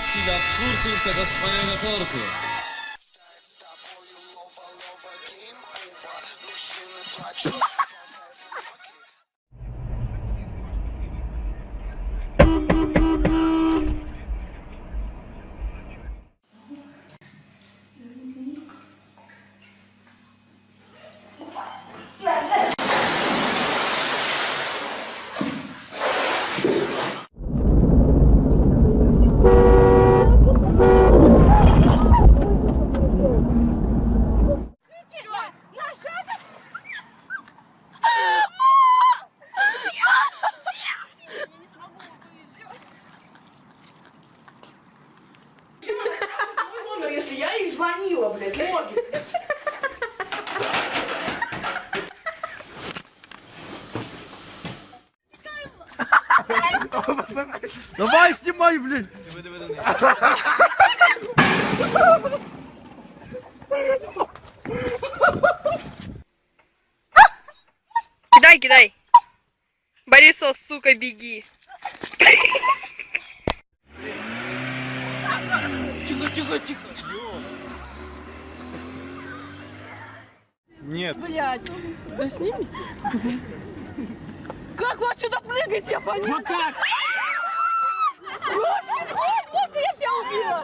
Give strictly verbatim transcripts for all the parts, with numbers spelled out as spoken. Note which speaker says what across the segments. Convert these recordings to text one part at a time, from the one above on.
Speaker 1: wszystkich twórców tego wspaniałego tortu.
Speaker 2: Если я ей звонила, блядь, ноги.
Speaker 3: Давай, снимай, блядь!
Speaker 4: Кидай, кидай! Борисов, сука, беги!
Speaker 3: Тихо, тихо, тихо! Нет.
Speaker 4: Блять, да сними. Как вы отсюда прыгаете, я понятно? Вот так! Вот, вот, я тебя убила!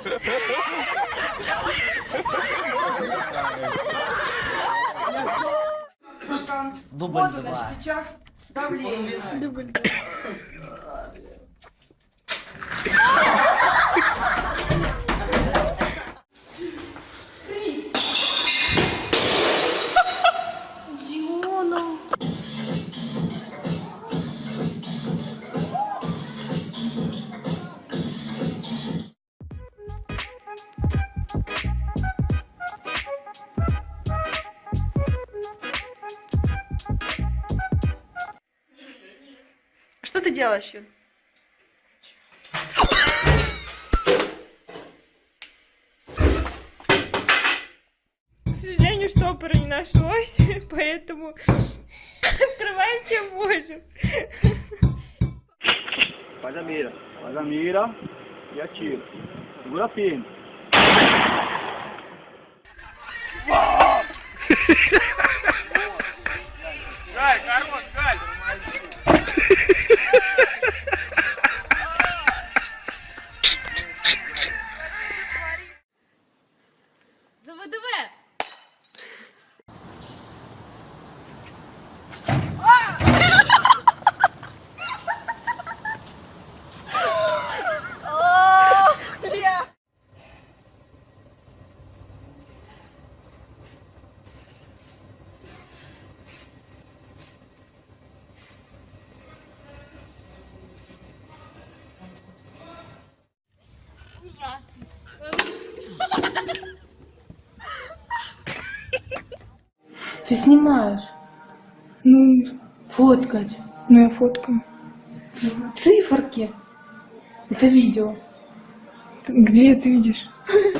Speaker 2: Дубль два. Сейчас давление.
Speaker 4: Дубль два. Что ты делаешь, Юн?
Speaker 5: К сожалению, штопора не нашлось, поэтому открываем все можем.
Speaker 6: Faz a mira, faz a mira e atira. Segura firme. Cai, caramba, cai!
Speaker 5: За ВДВ!
Speaker 7: Ты снимаешь? Ну, фоткать. Ну, я фоткаю. Циферки. Это видео. Где ты видишь?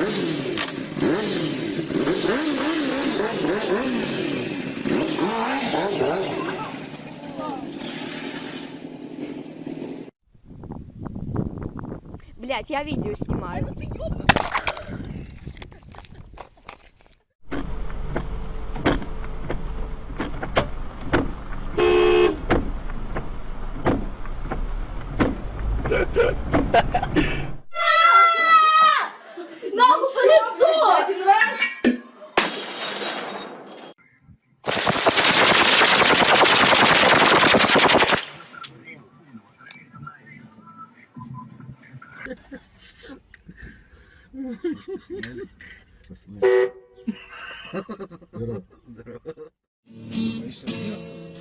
Speaker 4: Блять, я видео снимаю.
Speaker 7: Нахуй по лицу!
Speaker 1: Здорово. Здорово.